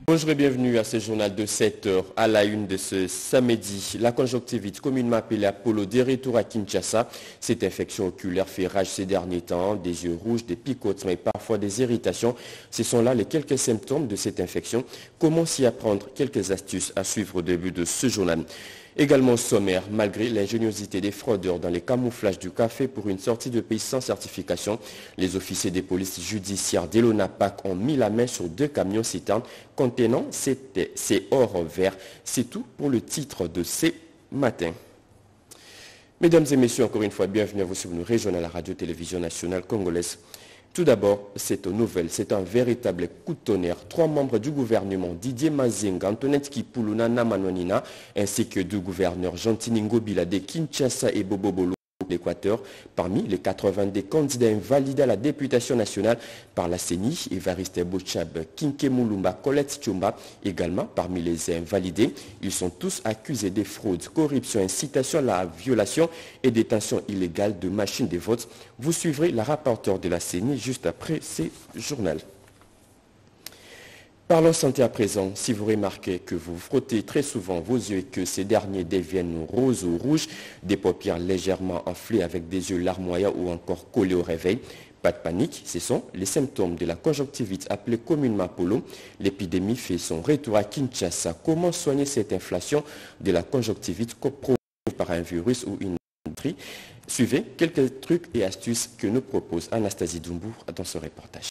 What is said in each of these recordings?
Bonjour et bienvenue à ce journal de 7 heures. À la une de ce samedi, la conjonctivite, communément appelée Apollo, des retours à Kinshasa. Cette infection oculaire fait rage ces derniers temps, des yeux rouges, des picotements et parfois des irritations. Ce sont là les quelques symptômes de cette infection. Comment s'y apprendre? Quelques astuces à suivre au début de ce journal. Également au sommaire, malgré l'ingéniosité des fraudeurs dans les camouflages du café pour une sortie de pays sans certification, les officiers des polices judiciaires d'Elonapac ont mis la main sur 2 camions citernes contenant ces ors verts. C'est tout pour le titre de ce matin. Mesdames et messieurs, encore une fois, bienvenue à vous sur une régionale à la radio-télévision nationale congolaise. Tout d'abord, cette nouvelle, c'est un véritable coup de tonnerre. 3 membres du gouvernement, Didier Mazinga, Antoinette Kipuluna Namanwanina, ainsi que 2 gouverneurs, Gentini Ngobila de Kinshasa et Bobo Bolo de l'Équateur, parmi les 82 candidats invalidés à la députation nationale par la CENI, Evariste Bochab, Kinke Mulumba, Colette Tchumba, également parmi les invalidés. Ils sont tous accusés de fraude, corruption, incitation à la violation et détention illégale de machines de vote. Vous suivrez la rapporteure de la CENI juste après ce journal. Parlons santé à présent. Si vous remarquez que vous frottez très souvent vos yeux et que ces derniers deviennent roses ou rouges, des paupières légèrement enflées avec des yeux larmoyants ou encore collés au réveil, pas de panique, ce sont les symptômes de la conjonctivite appelée communément Apollo. L'épidémie fait son retour à Kinshasa. Comment soigner cette inflation de la conjonctivite provoquée par un virus ou une bactérie? Suivez quelques trucs et astuces que nous propose Anastasie Doumbou dans ce reportage.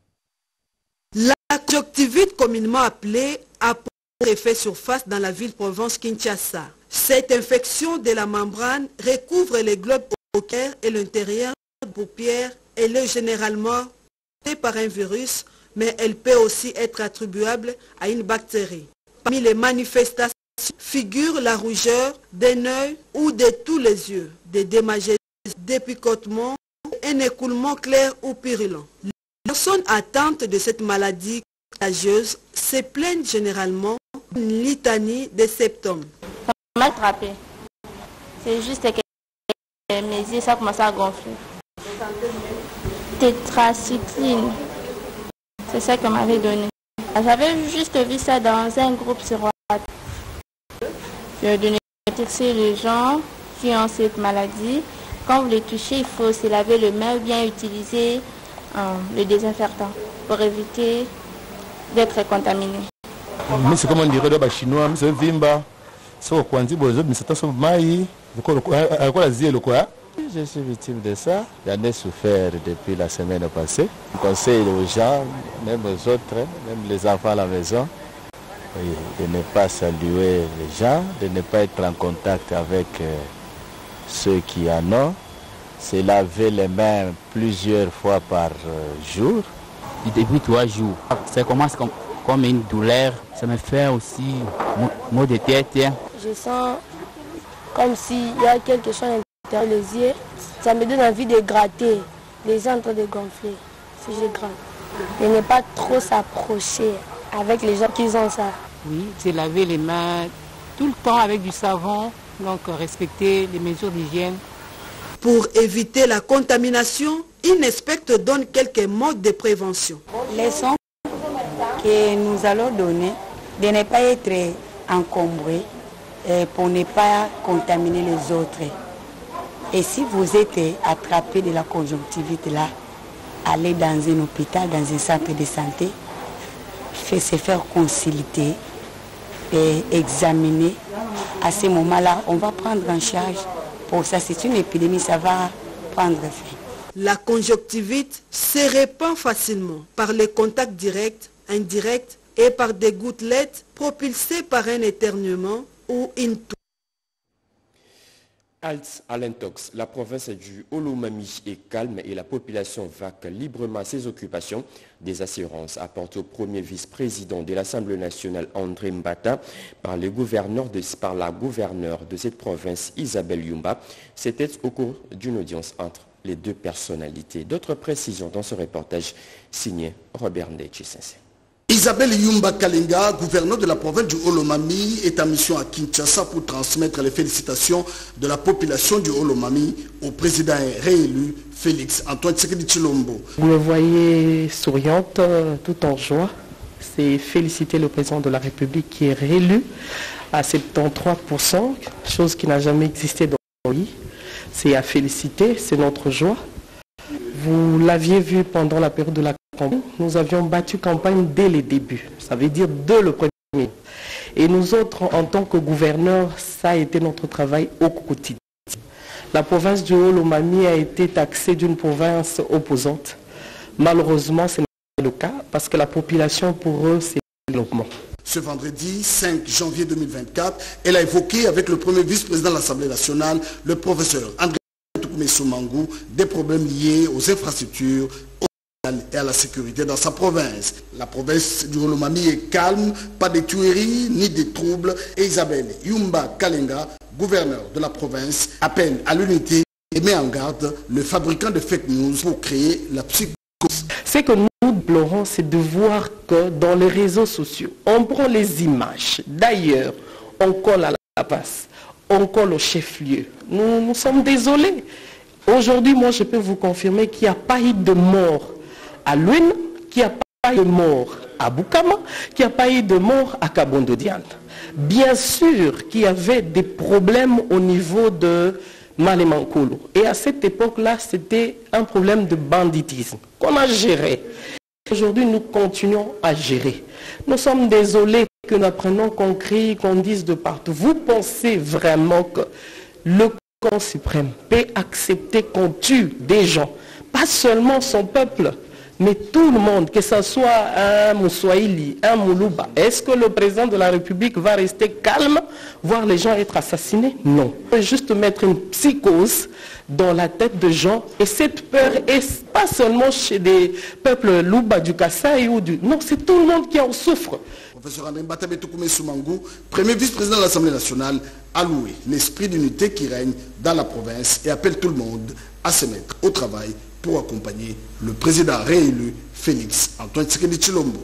La conjonctivite, communément appelée, a pour effet surface dans la ville-province Kinshasa. Cette infection de la membrane recouvre les globes oculaires et l'intérieur des paupières. Elle est généralement causée par un virus, mais elle peut aussi être attribuable à une bactérie. Parmi les manifestations figurent la rougeur d'un œil ou de tous les yeux, des démangeaisons, des picotements, un écoulement clair ou purulent. Les personnes atteintes de cette maladie contagieuse se plaignent généralement d'une litanie de symptômes. Ça m'a attrapé. C'est juste que mes yeux, ça commence à gonfler. Tétracycline, c'est ça qu'on m'avait donné. J'avais juste vu ça dans un groupe sur WhatsApp. Je donnais les gens qui ont cette maladie. Quand vous les touchez, il faut se laver les mains ou bien utiliser le désinfectant pour éviter d'être contaminé. C'est comme on dirait les Chinois, c'est Vimba. Je suis victime de ça. J'en ai souffert depuis la semaine passée. Je conseille aux gens, même aux autres, même les enfants à la maison, de ne pas saluer les gens, de ne pas être en contact avec ceux qui en ont. Se laver les mains plusieurs fois par jour. Depuis 3 jours, ça commence comme une douleur. Ça me fait aussi maux de tête. Je sens comme s'il y a quelque chose à l'intérieur des yeux. Ça me donne envie de gratter. Les yeux en train de gonfler. Si je gratte. De ne pas trop s'approcher avec les gens qui ont ça. Oui, c'est laver les mains tout le temps avec du savon. Donc respecter les mesures d'hygiène. Pour éviter la contamination, Inespect donne quelques modes de prévention. Les sons que nous allons donner, de ne pas être encombrés pour ne pas contaminer les autres. Et si vous êtes attrapé de la conjonctivite là, allez dans un hôpital, dans un centre de santé, se faire consulter et examiner. À ce moment-là, on va prendre en charge. Pour ça, c'est une épidémie, ça va prendre fin. La conjonctivite se répand facilement par les contacts directs, indirects et par des gouttelettes propulsées par un éternuement ou une toux. Halte à l'intox, la province du Olomami est calme et la population vaque librement à ses occupations. Des assurances apportées au premier vice-président de l'Assemblée nationale André Mbata par la gouverneure de cette province Isabelle Yumba. C'était au cours d'une audience entre les 2 personnalités. D'autres précisions dans ce reportage signé Robert Ndechisensé. Isabelle Yumba Kalinga, gouverneur de la province du Olomami, est en mission à Kinshasa pour transmettre les félicitations de la population du Olomami au président réélu Félix Antoine Tshisekedi Tshilombo. Vous me voyez souriante, tout en joie. c'est féliciter le président de la République qui est réélu à 73%, chose qui n'a jamais existé dans le pays. C'est à féliciter, c'est notre joie. Vous l'aviez vu pendant la période de la campagne, nous avions battu campagne dès les débuts, ça veut dire dès le premier. Et nous autres, en tant que gouverneurs, ça a été notre travail au quotidien. La province du Haut-Lomami a été taxée d'une province opposante. Malheureusement, ce n'est pas le cas parce que la population, pour eux, c'est le développement. Ce vendredi 5 janvier 2024, elle a évoqué avec le premier vice-président de l'Assemblée nationale, le professeur André Soumangu, des problèmes liés aux infrastructures et à la sécurité dans sa province. La province du Haut-Lomami est calme, pas de tueries ni de troubles. Et Isabelle Yumba Kalenga, gouverneur de la province, appelle à l'unité et met en garde le fabricant de fake news pour créer la psychose. Ce que nous déplorons, c'est de voir que dans les réseaux sociaux, on prend les images. D'ailleurs, on colle à la place, on colle au chef-lieu. Nous sommes désolés. Aujourd'hui, moi, je peux vous confirmer qu'il n'y a pas eu de mort à Luine, qu'il n'y a pas eu de mort à Bukama, qu'il n'y a pas eu de mort à Kabondo Diane. Bien sûr qu'il y avait des problèmes au niveau de Malemankolo. Et à cette époque-là, c'était un problème de banditisme qu'on a géré. Aujourd'hui, nous continuons à gérer. Nous sommes désolés que nous apprenons qu'on crie, qu'on dise de partout. Vous pensez vraiment que le Conseil suprême peut accepter qu'on tue des gens, pas seulement son peuple, mais tout le monde, que ce soit un Moussoaïli, un Moulouba? Est-ce que le président de la République va rester calme, voir les gens être assassinés? Non. Il faut juste mettre une psychose dans la tête de gens. Et cette peur est pas seulement chez des peuples Louba du Kassai ou du... Non, c'est tout le monde qui en souffre. Professeur André Mbatabe Soumangu, premier vice-président de l'Assemblée nationale, a loué l'esprit d'unité qui règne dans la province et appelle tout le monde à se mettre au travail pour accompagner le président réélu Félix Antoine Tshisekedi Tshilombo.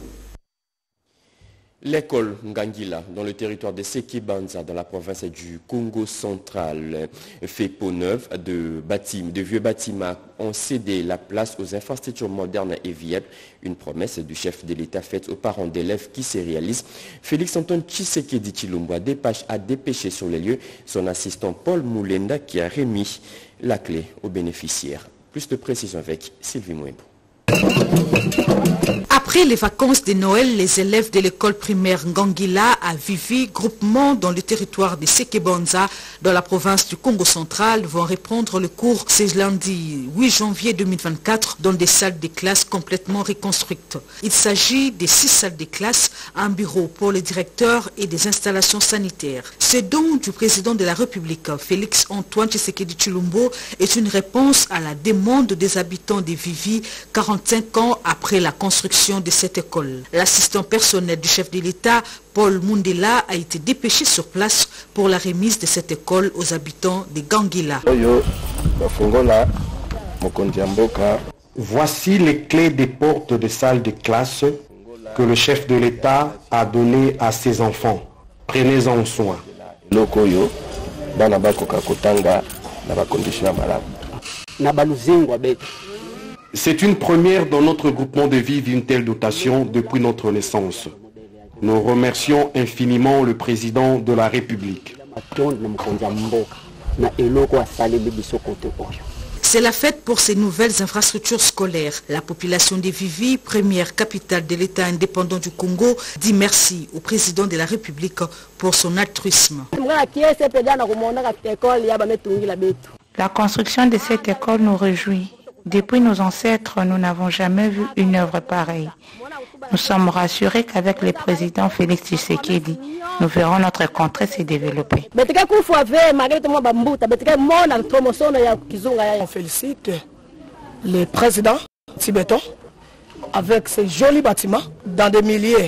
L'école Ngangila, dans le territoire de Sekibanza, dans la province du Congo central, fait peau neuve de vieux bâtiments ont cédé la place aux infrastructures modernes et viables. Une promesse du chef de l'État faite aux parents d'élèves qui se réalise. Félix Antoine Tshisekedi Tshilombo a dépêché sur les lieux son assistant Paul Moulenda qui a remis la clé aux bénéficiaires. Plus de précision avec Sylvie Mouembo. Après les vacances de Noël, les élèves de l'école primaire Ngangila à Vivi, groupement dans le territoire de Sekebanza, dans la province du Congo central, vont reprendre le cours ce lundi 8 janvier 2024 dans des salles de classe complètement reconstruites. Il s'agit de 6 salles de classe, un bureau pour les directeurs et des installations sanitaires. Ce don du président de la République, Félix Antoine Tshisekedi Tshilombo, est une réponse à la demande des habitants de Vivi 45 ans après la construction de cette école. L'assistant personnel du chef de l'État, Paul Mundela, a été dépêché sur place pour la remise de cette école aux habitants de Ngangila. Voici les clés des portes de salles de classe que le chef de l'État a données à ses enfants. Prenez-en soin. C'est une première dans notre groupement de vie d'une telle dotation depuis notre naissance. Nous remercions infiniment le président de la République. C'est la fête pour ces nouvelles infrastructures scolaires. La population de Vivi, première capitale de l'État indépendant du Congo, dit merci au président de la République pour son altruisme. La construction de cette école nous réjouit. Depuis nos ancêtres, nous n'avons jamais vu une œuvre pareille. Nous sommes rassurés qu'avec le président Félix Tshisekedi, nous verrons notre contrée se développer. On félicite le président tibétain avec ces jolis bâtiments dans des milliers.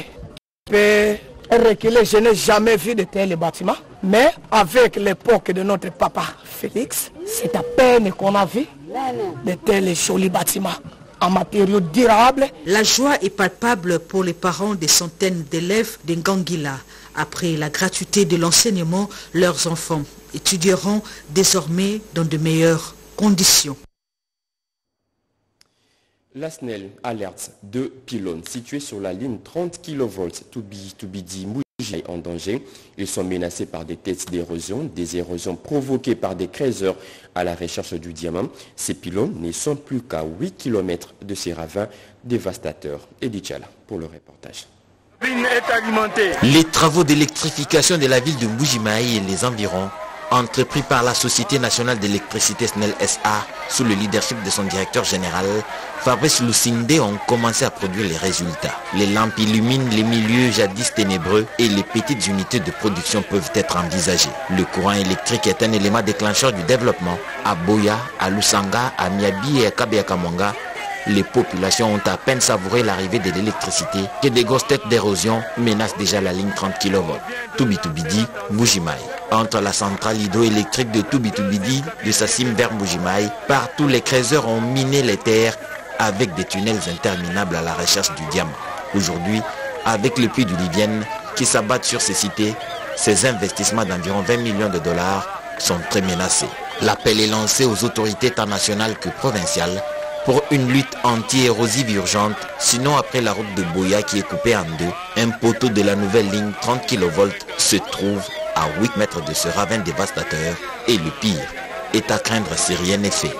Je n'ai jamais vu de tels bâtiments, mais avec l'époque de notre papa Félix, c'est à peine qu'on a vu de tels jolis bâtiments en matériaux durables. La joie est palpable pour les parents des centaines d'élèves de Ngangila. Après la gratuité de l'enseignement, leurs enfants étudieront désormais dans de meilleures conditions. La SNEL alerte 2 pylônes situés sur la ligne 30 kV Toubidi-Moujimaï en danger. Ils sont menacés par des tests d'érosion, des érosions provoquées par des creuseurs à la recherche du diamant. Ces pylônes ne sont plus qu'à 8 km de ces ravins dévastateurs. Eddie Tchala pour le reportage. Les travaux d'électrification de la ville de Moujimaï et les environs, entrepris par la Société nationale d'électricité SNEL SA sous le leadership de son directeur général, Fabrice Lusinde, ont commencé à produire les résultats. Les lampes illuminent les milieux jadis ténébreux et les petites unités de production peuvent être envisagées. Le courant électrique est un élément déclencheur du développement. À Boya, à Lusanga, à Miabi et à Kabeakamonga, les populations ont à peine savouré l'arrivée de l'électricité que des grosses têtes d'érosion menacent déjà la ligne 30 kV. Toubidi, Moujimaï. Entre la centrale hydroélectrique de Toubidi de Sassim vers Moujimaï, partout les creuseurs ont miné les terres avec des tunnels interminables à la recherche du diamant. Aujourd'hui, avec le puits du Livienne qui s'abattent sur ces cités, ces investissements d'environ 20 millions de dollars sont très menacés. L'appel est lancé aux autorités tant nationales que provinciales pour une lutte anti-érosive urgente, sinon après la route de Boya qui est coupée en deux, un poteau de la nouvelle ligne 30 kV se trouve à 8 mètres de ce ravin dévastateur et le pire est à craindre si rien n'est fait.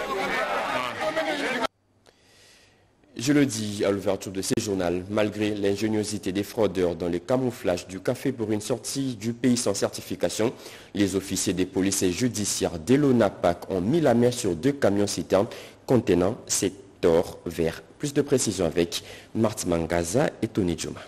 Je le dis à l'ouverture de ce journal, malgré l'ingéniosité des fraudeurs dans le camouflage du café pour une sortie du pays sans certification, les officiers des polices et judiciaires de l'ONAPAC ont mis la main sur 2 camions-citernes contenant cet or vert. Plus de précisions avec Marthe Mangaza et Tony Djouma.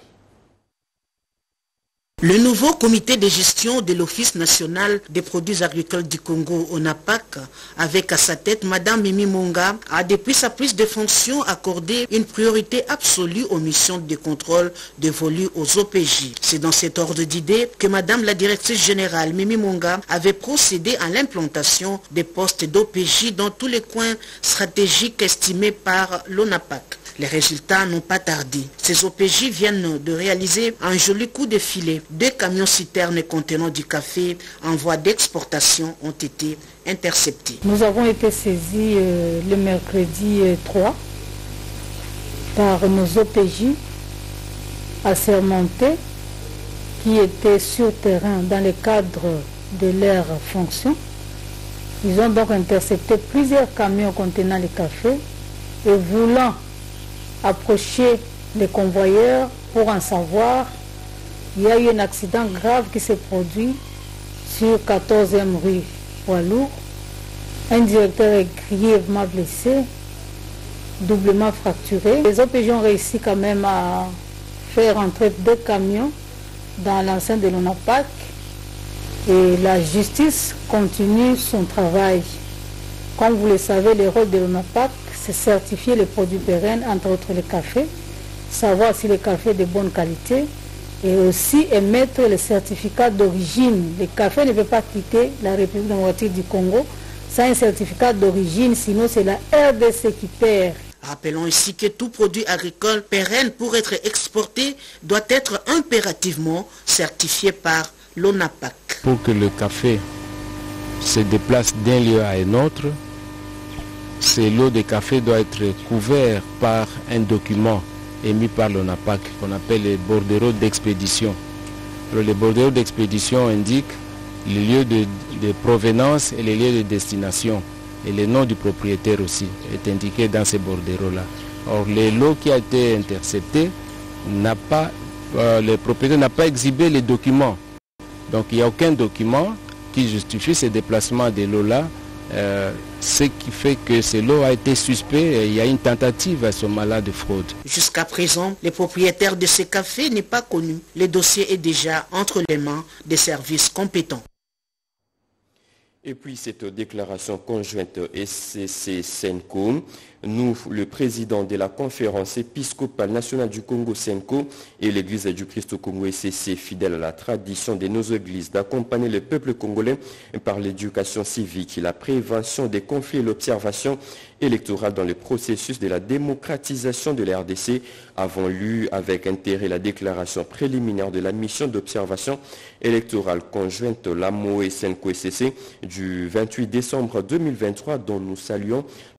Le nouveau comité de gestion de l'Office national des produits agricoles du Congo, ONAPAC, avec à sa tête Madame Mimi Monga, a depuis sa prise de fonction accordé une priorité absolue aux missions de contrôle dévolues aux OPJ. C'est dans cet ordre d'idée que Madame la directrice générale Mimi Monga avait procédé à l'implantation des postes d'OPJ dans tous les coins stratégiques estimés par l'ONAPAC. Les résultats n'ont pas tardé. Ces OPJ viennent de réaliser un joli coup de filet. 2 camions-citernes contenant du café en voie d'exportation ont été interceptés. Nous avons été saisis le mercredi 3 par nos OPJ assermentés qui étaient sur terrain dans le cadre de leur fonction. Ils ont donc intercepté plusieurs camions contenant le café et voulant approcher les convoyeurs pour en savoir, il y a eu un accident grave qui s'est produit sur 14e rue Poilour. Un directeur est grièvement blessé, doublement fracturé. Les OPJ ont réussi quand même à faire entrer 2 camions dans l'enceinte de l'ONAPAC et la justice continue son travail. Comme vous le savez, le rôle de l'ONAPAC, c'est certifier les produits pérennes, entre autres le café, savoir si le café est de bonne qualité et aussi émettre le certificat d'origine. Le café ne peut pas quitter la République démocratique du Congo sans un certificat d'origine, sinon c'est la RDC qui perd. Rappelons ici que tout produit agricole pérenne pour être exporté doit être impérativement certifié par l'ONAPAC. Pour que le café se déplace d'un lieu à un autre, ce lot de café doit être couvert par un document émis par l'ONAPAC qu'on appelle les bordereaux d'expédition. Les bordereaux d'expédition indiquent les lieux de provenance et les lieux de destination. Et le nom du propriétaire aussi est indiqué dans ces bordereaux-là. Or, le lot qui a été intercepté, le propriétaire n'a pas exhibé les documents. Donc, il n'y a aucun document qui justifie ce déplacement de lots-là. Ce qui fait que ce lot a été suspect et il y a une tentative à ce moment-là de fraude. Jusqu'à présent, le propriétaire de ce café n'est pas connu. Le dossier est déjà entre les mains des services compétents. Et puis cette déclaration conjointe SCC-SENCO, nous, le président de la conférence épiscopale nationale du Congo SENCO et l'église du Christ au Congo SCC, fidèle à la tradition de nos églises d'accompagner le peuple congolais par l'éducation civique, la prévention des conflits et l'observation électorale dans le processus de la démocratisation de la RDC, avons lu avec intérêt la déclaration préliminaire de la mission d'observation électorale conjointe LAMO et SENCO SCC du 28 décembre 2023 dont nous saluons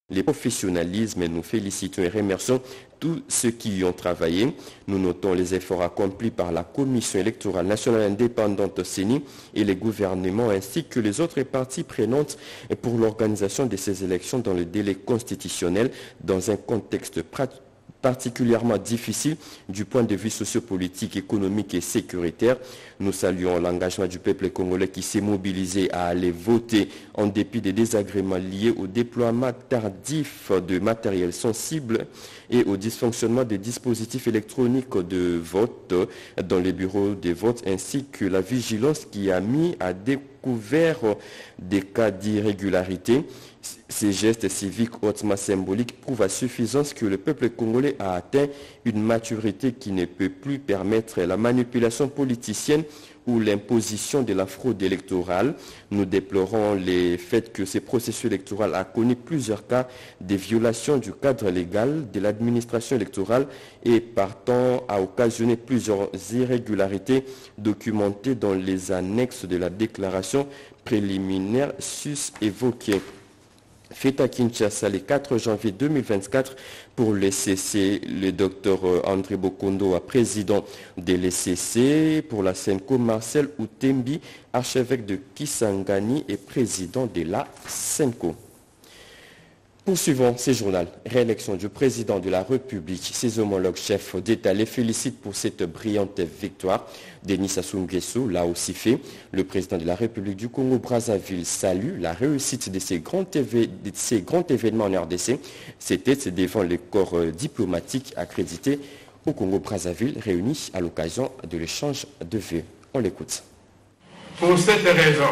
les professionnalismes et nous félicitons et remercions tous ceux qui y ont travaillé. Nous notons les efforts accomplis par la Commission électorale nationale indépendante CENI et les gouvernements ainsi que les autres parties prenantes pour l'organisation de ces élections dans le délai constitutionnel dans un contexte particulièrement difficile du point de vue sociopolitique, économique et sécuritaire. Nous saluons l'engagement du peuple congolais qui s'est mobilisé à aller voter en dépit des désagréments liés au déploiement tardif de matériel sensible et au dysfonctionnement des dispositifs électroniques de vote dans les bureaux de vote ainsi que la vigilance qui a mis à découvert des cas d'irrégularité. Ces gestes civiques hautement symboliques prouvent à suffisance que le peuple congolais a atteint une maturité qui ne peut plus permettre la manipulation politicienne ou l'imposition de la fraude électorale. Nous déplorons le fait que ce processus électoral a connu plusieurs cas de violation du cadre légal de l'administration électorale et partant a occasionné plusieurs irrégularités documentées dans les annexes de la déclaration préliminaire sus-évoquée. Fait à Kinshasa le 4 janvier 2024 pour l'ECC, le docteur André Bokondo, président de l'ECC, pour la Senko, Marcel Outembi, archevêque de Kisangani et président de la Senko. Poursuivons ce journal. Réélection du président de la République. Ses homologues chefs d'État les félicitent pour cette brillante victoire. Denis Sassou Nguesso l'a aussi fait. Le président de la République du Congo-Brazzaville salue la réussite de ces grands événements en RDC. C'était devant les corps diplomatiques accrédités au Congo-Brazzaville réunis à l'occasion de l'échange de vœux. On l'écoute. Pour cette raison,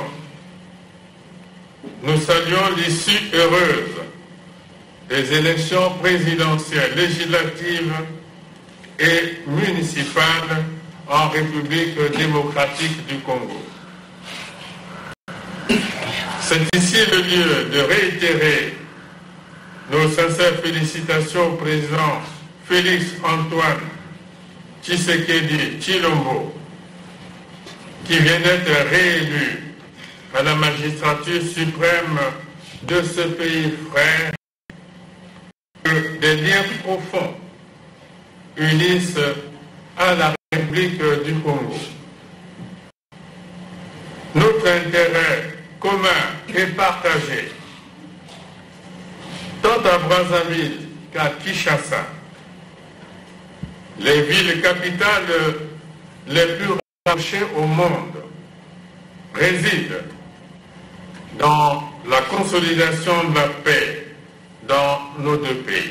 nous saluons l'issue heureuse des élections présidentielles, législatives et municipales en République démocratique du Congo. C'est ici le lieu de réitérer nos sincères félicitations au président Félix Antoine Tshisekedi Tshilombo, qui vient d'être réélu à la magistrature suprême de ce pays frère. Des liens profonds unissent à la République du Congo. Notre intérêt commun est partagé, tant à Brazzaville qu'à Kinshasa. Les villes capitales les plus rapprochées au monde résident dans la consolidation de la paix dans nos deux pays.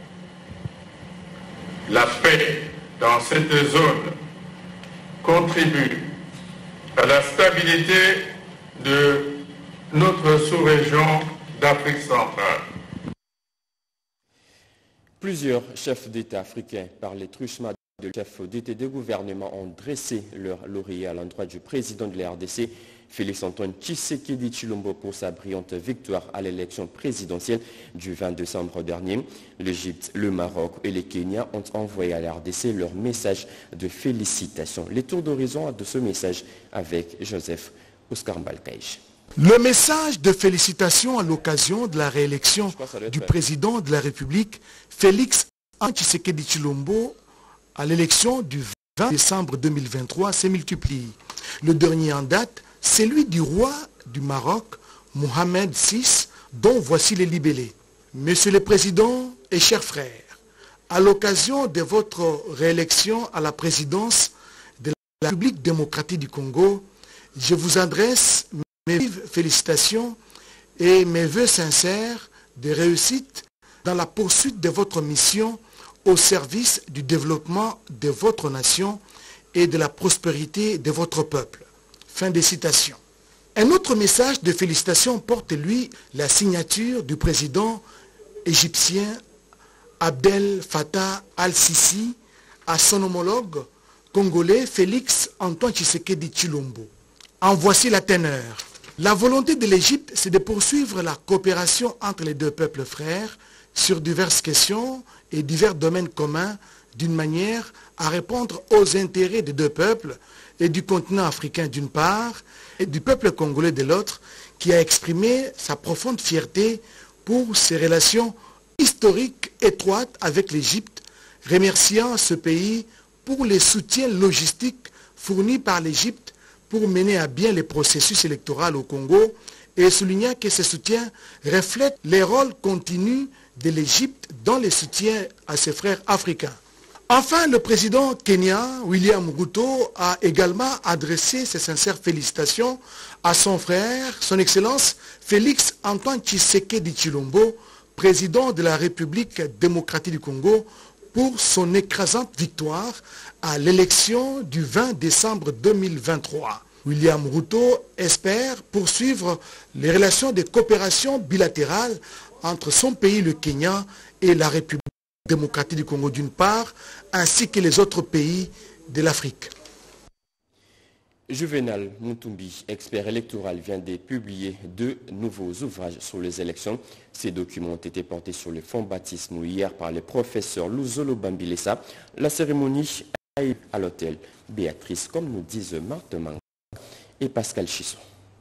La paix dans cette zone contribue à la stabilité de notre sous-région d'Afrique centrale. Plusieurs chefs d'État africains, par les truchements de chefs d'État et de gouvernement, ont dressé leur laurier à l'endroit du président de la RDC, Félix Antoine Tshisekedi Tshilombo, pour sa brillante victoire à l'élection présidentielle du 20 décembre dernier. L'Égypte, le Maroc et le Kenya ont envoyé à la RDC leur message de félicitations. Les tours d'horizon de ce message avec Joseph Oscar Mbalkaïch. Le message de félicitations à l'occasion de la réélection du président de la République, Félix Antoine Tshisekedi Tshilombo, à l'élection du 20 décembre 2023 s'est multiplié. Le dernier en date, c'est celui du roi du Maroc, Mohamed VI, dont voici les libellés. Monsieur le Président et chers frères, à l'occasion de votre réélection à la présidence de la République démocratique du Congo, je vous adresse mes vives félicitations et mes vœux sincères de réussite dans la poursuite de votre mission au service du développement de votre nation et de la prospérité de votre peuple. Fin des citations. Un autre message de félicitations porte, lui, la signature du président égyptien Abdel Fattah al-Sisi à son homologue congolais Félix Antoine Tshisekedi Tshilombo. En voici la teneur. La volonté de l'Égypte, c'est de poursuivre la coopération entre les deux peuples frères sur diverses questions et divers domaines communs d'une manière à répondre aux intérêts des deux peuples et du continent africain d'une part et du peuple congolais de l'autre, qui a exprimé sa profonde fierté pour ses relations historiques étroites avec l'Égypte, remerciant ce pays pour les soutiens logistiques fournis par l'Égypte pour mener à bien les processus électoraux au Congo et soulignant que ces soutiens reflètent les rôles continus de l'Égypte dans les soutiens à ses frères africains. Enfin, le président kenyan, William Ruto, a également adressé ses sincères félicitations à son frère, son Excellence Félix Antoine Tshisekedi Tshilombo, président de la République démocratique du Congo, pour son écrasante victoire à l'élection du 20 décembre 2023. William Ruto espère poursuivre les relations de coopération bilatérale entre son pays, le Kenya, et la République démocratique du Congo d'une part, ainsi que les autres pays de l'Afrique. Juvenal Mutumbi, expert électoral, vient de publier 2 nouveaux ouvrages sur les élections. Ces documents ont été portés sur le fonds baptisme hier par le professeur Luzolo Bambilesa. La cérémonie a eu à l'hôtel Béatrice, comme nous disent Marthe Manga et Pascal Chisson.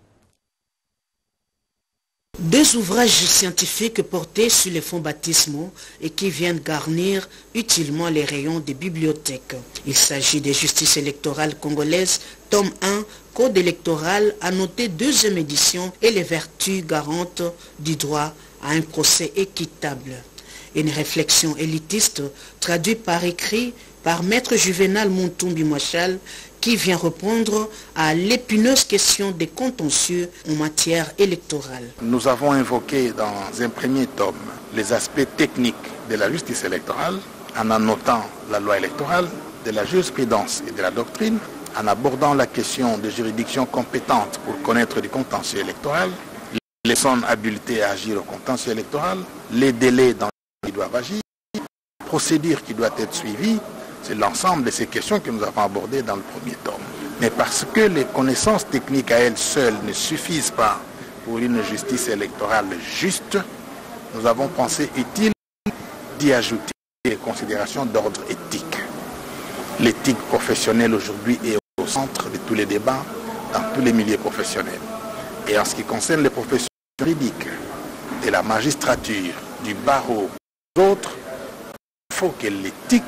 2 ouvrages scientifiques portés sur les fonds baptismaux et qui viennent garnir utilement les rayons des bibliothèques. Il s'agit des justices électorales congolaises, tome 1, Code électoral, annoté 2e édition et les vertus garantes du droit à un procès équitable. Une réflexion élitiste traduite par écrit par Maître Juvenal Mutumbi Mwachal, qui vient répondre à l'épineuse question des contentieux en matière électorale. Nous avons invoqué dans un premier tome les aspects techniques de la justice électorale, en annotant la loi électorale, de la jurisprudence et de la doctrine, en abordant la question des juridictions compétentes pour connaître du contentieux électoral, les personnes habilitées à agir au contentieux électoral, les délais dans lesquels ils doivent agir, la procédure qui doit être suivie. C'est l'ensemble de ces questions que nous avons abordées dans le premier tome. Mais parce que les connaissances techniques à elles seules ne suffisent pas pour une justice électorale juste, nous avons pensé utile d'y ajouter les considérations d'ordre éthique. L'éthique professionnelle aujourd'hui est au centre de tous les débats dans tous les milieux professionnels. Et en ce qui concerne les professions juridiques, de la magistrature, du barreau, d'autres, il faut que l'éthique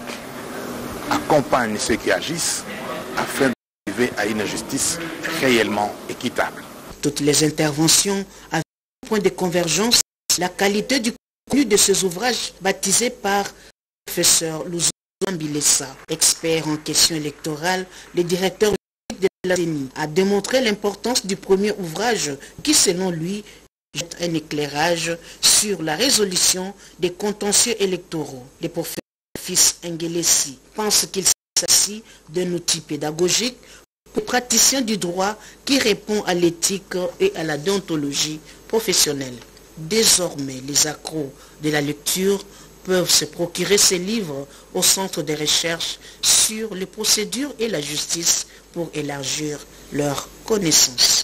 accompagne ceux qui agissent afin d'arriver à une justice réellement équitable. Toutes les interventions avaient un point de convergence, la qualité du contenu de ces ouvrages baptisés par le professeur Luzolo Bambilesa, expert en questions électorales, le directeur de la CENI, a démontré l'importance du premier ouvrage qui, selon lui, jette un éclairage sur la résolution des contentieux électoraux. Le professeur Fils Engelesi pense qu'il s'agit d'un outil pédagogique pour praticiens du droit qui répond à l'éthique et à la déontologie professionnelle. Désormais, les accros de la lecture peuvent se procurer ces livres au centre de recherche sur les procédures et la justice pour élargir leurs connaissances.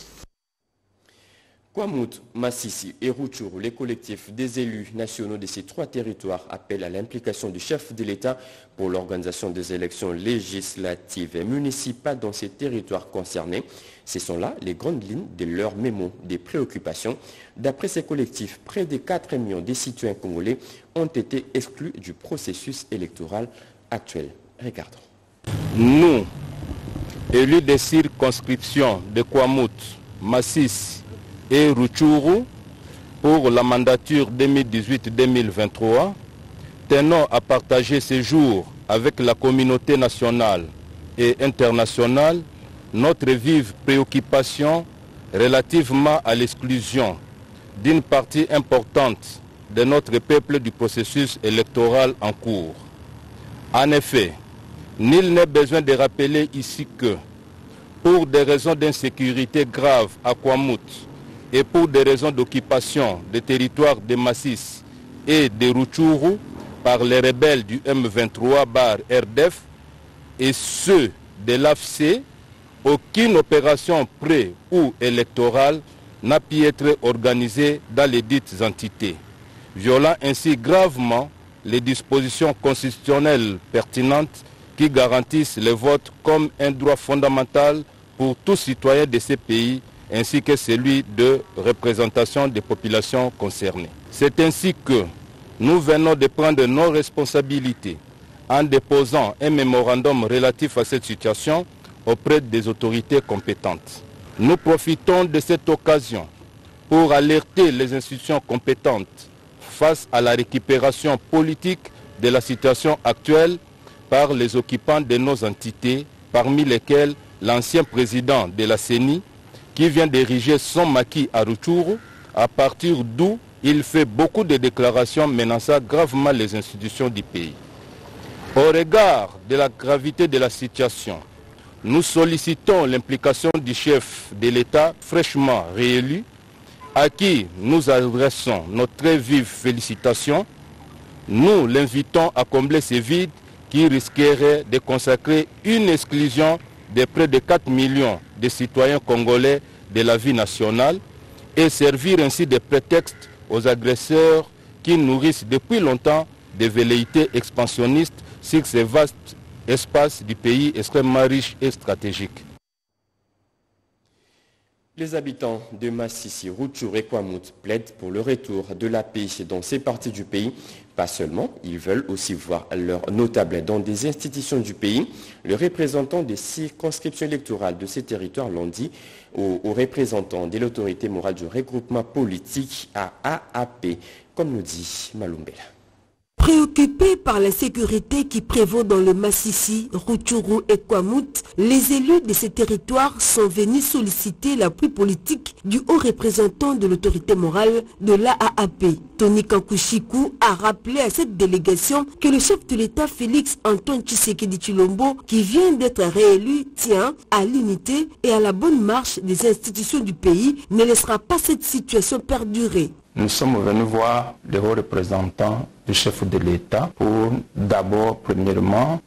Kwamut, Massissi et Rutshuru, les collectifs des élus nationaux de ces 3 territoires appellent à l'implication du chef de l'État pour l'organisation des élections législatives et municipales dans ces territoires concernés. Ce sont là les grandes lignes de leur mémo des préoccupations. D'après ces collectifs, près de 4 millions de citoyens congolais ont été exclus du processus électoral actuel. Regardons. Nous, élus des circonscriptions de Kwamut, Massissi et Rutshuru pour la mandature 2018-2023, tenons à partager ces jours avec la communauté nationale et internationale notre vive préoccupation relativement à l'exclusion d'une partie importante de notre peuple du processus électoral en cours. En effet, nul n'est besoin de rappeler ici que, pour des raisons d'insécurité grave à Kwamut, et pour des raisons d'occupation des territoires de Massissi et de Rutshuru par les rebelles du M23-RDF et ceux de l'AFC, aucune opération pré- ou électorale n'a pu être organisée dans les dites entités, violant ainsi gravement les dispositions constitutionnelles pertinentes qui garantissent le vote comme un droit fondamental pour tout citoyen de ces pays ainsi que celui de représentation des populations concernées. C'est ainsi que nous venons de prendre nos responsabilités en déposant un mémorandum relatif à cette situation auprès des autorités compétentes. Nous profitons de cette occasion pour alerter les institutions compétentes face à la récupération politique de la situation actuelle par les occupants de nos entités, parmi lesquels l'ancien président de la CENI, qui vient d'ériger son maquis à Rutshuru, à partir d'où il fait beaucoup de déclarations menaçant gravement les institutions du pays. Au regard de la gravité de la situation, nous sollicitons l'implication du chef de l'État fraîchement réélu, à qui nous adressons nos très vives félicitations. Nous l'invitons à combler ces vides qui risqueraient de consacrer une exclusion de près de 4 millions de citoyens congolais de la vie nationale et servir ainsi de prétexte aux agresseurs qui nourrissent depuis longtemps des velléités expansionnistes sur ces vastes espaces du pays extrêmement riches et stratégiques. Les habitants de Massissi, Rutshuru et Kwamouth plaident pour le retour de la paix dans ces parties du pays. Pas seulement, ils veulent aussi voir leurs notables dans des institutions du pays. Le représentant des circonscriptions électorales de ces territoires l'ont dit aux représentants de l'autorité morale du regroupement politique AAP, comme nous dit Malumbela. Préoccupés par la sécurité qui prévaut dans le Massissi, Rutshuru et Kwamouth, les élus de ces territoires sont venus solliciter l'appui politique du haut représentant de l'autorité morale de l'AAP. Tony Kankushiku a rappelé à cette délégation que le chef de l'État Félix Antoine Tshisekedi Tshilombo, qui vient d'être réélu, tient à l'unité et à la bonne marche des institutions du pays, ne laissera pas cette situation perdurer. Nous sommes venus voir le haut représentant du chef de l'État pour d'abord, premièrement,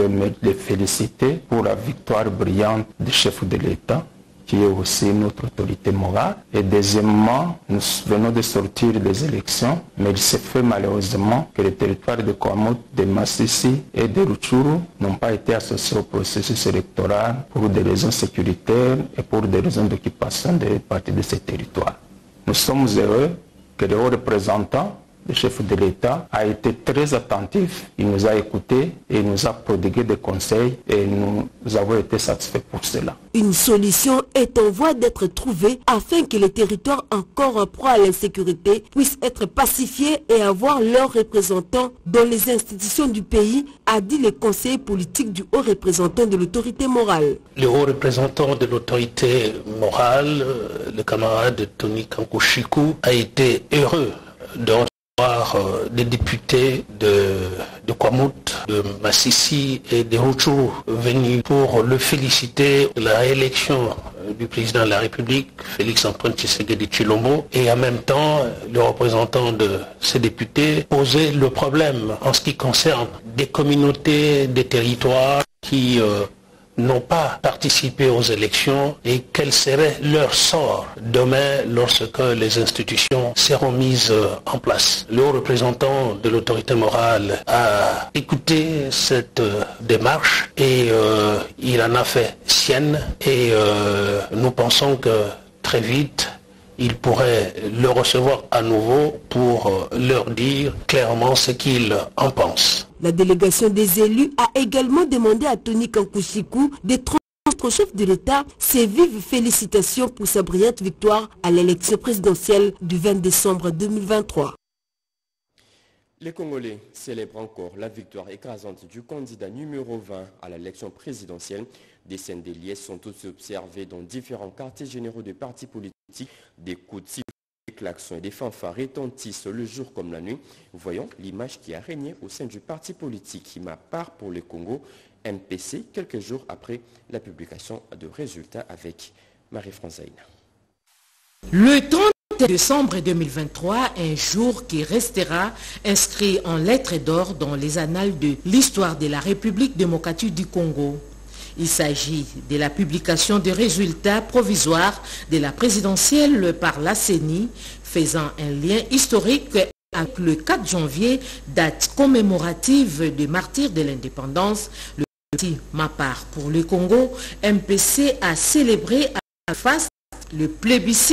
le féliciter pour la victoire brillante du chef de l'État, qui est aussi notre autorité morale. Et deuxièmement, nous venons de sortir des élections, mais il s'est fait malheureusement que les territoires de Kwamouth, de Massissi et de Rutshuru n'ont pas été associés au processus électoral pour des raisons sécuritaires et pour des raisons d'occupation des parties de ces territoires. Nous sommes heureux que le haut représentant, le chef de l'État, a été très attentif. Il nous a écoutés et il nous a prodigué des conseils et nous avons été satisfaits pour cela. Une solution est en voie d'être trouvée afin que les territoires encore en proie à l'insécurité puissent être pacifiés et avoir leurs représentants dans les institutions du pays, a dit le conseiller politique du haut représentant de l'autorité morale. Le haut représentant de l'autorité morale, le camarade Tony Kankushiku, a été heureux de voir des députés de Kwamouth, de Massissi et de Rutshuru venus pour le féliciter de la réélection du président de la République, Félix Antoine Tshisekedi Tshilombo, et en même temps, le représentant de ces députés posait le problème en ce qui concerne des communautés, des territoires qui n'ont pas participé aux élections et quel serait leur sort demain lorsque les institutions seront mises en place. Le haut représentant de l'autorité morale a écouté cette démarche et il en a fait sienne et nous pensons que très vite il pourrait le recevoir à nouveau pour leur dire clairement ce qu'il en pense. La délégation des élus a également demandé à Tony Kankushiku de transmettre au chef de l'État ses vives félicitations pour sa brillante victoire à l'élection présidentielle du 20 décembre 2023. Les Congolais célèbrent encore la victoire écrasante du candidat numéro 20 à l'élection présidentielle. Des scènes de liesse sont aussi observées dans différents quartiers généraux de partis politiques. Des coups de sifflet, des klaxons et des fanfares retentissent le jour comme la nuit. Voyons l'image qui a régné au sein du parti politique qui m'a part pour le Congo, MPC, quelques jours après la publication de résultats avec Marie-France Zaïna. Le 30 décembre 2023, un jour qui restera inscrit en lettres d'or dans les annales de l'histoire de la République démocratique du Congo. Il s'agit de la publication des résultats provisoires de la présidentielle par la CENI, faisant un lien historique avec le 4 janvier, date commémorative des martyrs de l'indépendance. Le parti Ma Part pour le Congo, MPC, a célébré à face le plébiscite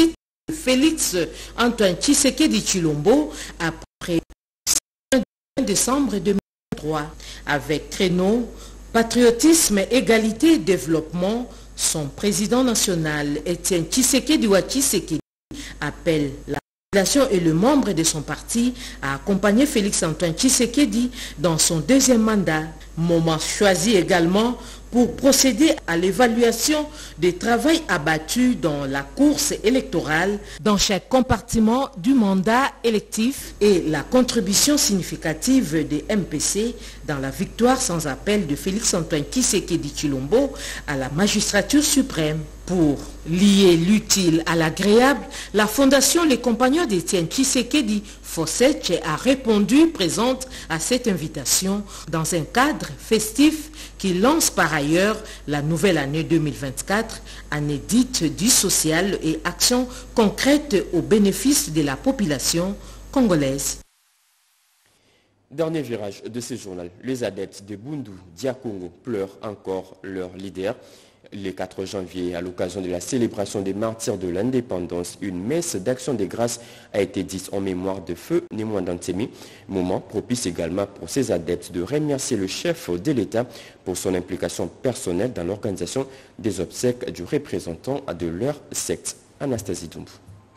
Félix Antoine Tshisekedi Tshilombo après le 5 décembre 2003 avec créneau patriotisme, égalité, développement. Son président national, Étienne Tshisekedi Tshisekedi, appelle la population et le membre de son parti à accompagner Félix Antoine Tshisekedi dans son deuxième mandat. Moment choisi également pour procéder à l'évaluation des travaux abattus dans la course électorale dans chaque compartiment du mandat électif et la contribution significative des MPC dans la victoire sans appel de Félix Antoine Tshisekedi Tshilombo à la magistrature suprême. Pour lier l'utile à l'agréable, la Fondation Les Compagnons d'Étienne Tshisekedi Fossetche a répondu présente à cette invitation dans un cadre festif qui lance par ailleurs la nouvelle année 2024, année dite du social et action concrète au bénéfice de la population congolaise. Dernier virage de ce journal, les adeptes de Bundu Dia Congo pleurent encore leur leader. Le 4 janvier, à l'occasion de la célébration des martyrs de l'indépendance, une messe d'action de grâce a été dite en mémoire de Feu Némoin Dantemi. Moment propice également pour ces adeptes de remercier le chef de l'État pour son implication personnelle dans l'organisation des obsèques du représentant de leur secte. Anastasie Doumbou.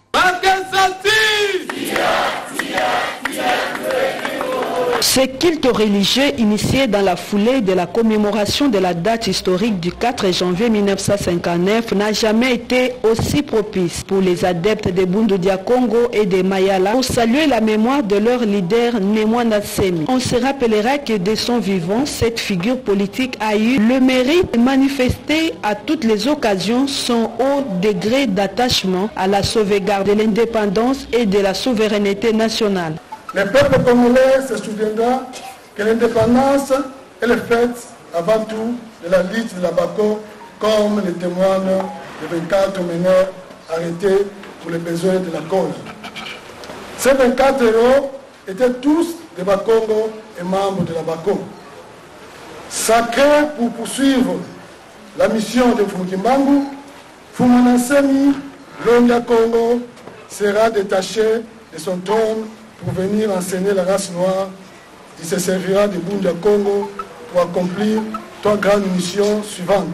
Ce culte religieux initié dans la foulée de la commémoration de la date historique du 4 janvier 1959 n'a jamais été aussi propice pour les adeptes de Bundu Dia Congo et de Mayala pour saluer la mémoire de leur leader Némoin Dantemi. On se rappellera que de son vivant, cette figure politique a eu le mérite de manifester à toutes les occasions son haut degré d'attachement à la sauvegarde de l'indépendance et de la souveraineté nationale. Le peuple congolais se souviendra que l'indépendance est le fait avant tout de la lutte de la Bako, comme le témoignent les 24 meneurs arrêtés pour les besoins de la cause. Ces 24 héros étaient tous des Bakongo et membres de la Bako. Sacrés pour poursuivre la mission de Fumukimbangu, Fumanasemi, Longia Congo, sera détaché de son trône pour venir enseigner la race noire. Il se servira de Bundu Dia Congo pour accomplir 3 grandes missions suivantes.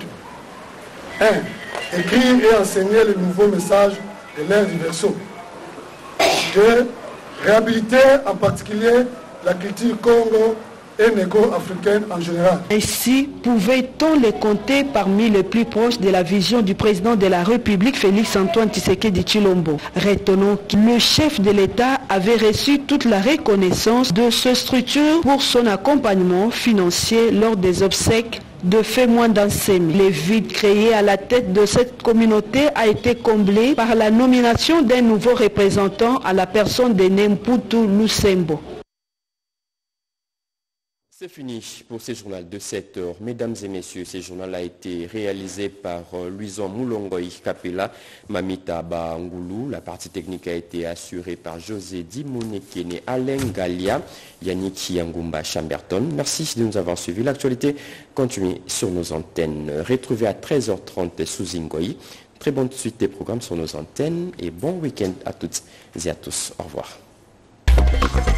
1. Écrire et enseigner le nouveau message de l'ère du Verseau. 2. Réhabiliter en particulier la culture Congo et négro-africaine en général. Ainsi, pouvait-on les compter parmi les plus proches de la vision du président de la République, Félix Antoine Tshisekedi Tshilombo. Retenons que le chef de l'État avait reçu toute la reconnaissance de cette structure pour son accompagnement financier lors des obsèques de Feu Némoin Dantemi. Le vide créé à la tête de cette communauté a été comblé par la nomination d'un nouveau représentant à la personne de Nemputu Lusembo. C'est fini pour ce journal de 7 heures. Mesdames et messieurs, ce journal a été réalisé par Luison Moulongoy Kapela, Mamita Baangoulou. La partie technique a été assurée par José Dimounekene, Alain Galia, Yannick Yangumba Chamberton. Merci de nous avoir suivis. L'actualité continue sur nos antennes. Retrouvez à 13h30 sous Zingoï. Très bonne suite des programmes sur nos antennes et bon week-end à toutes et à tous. Au revoir.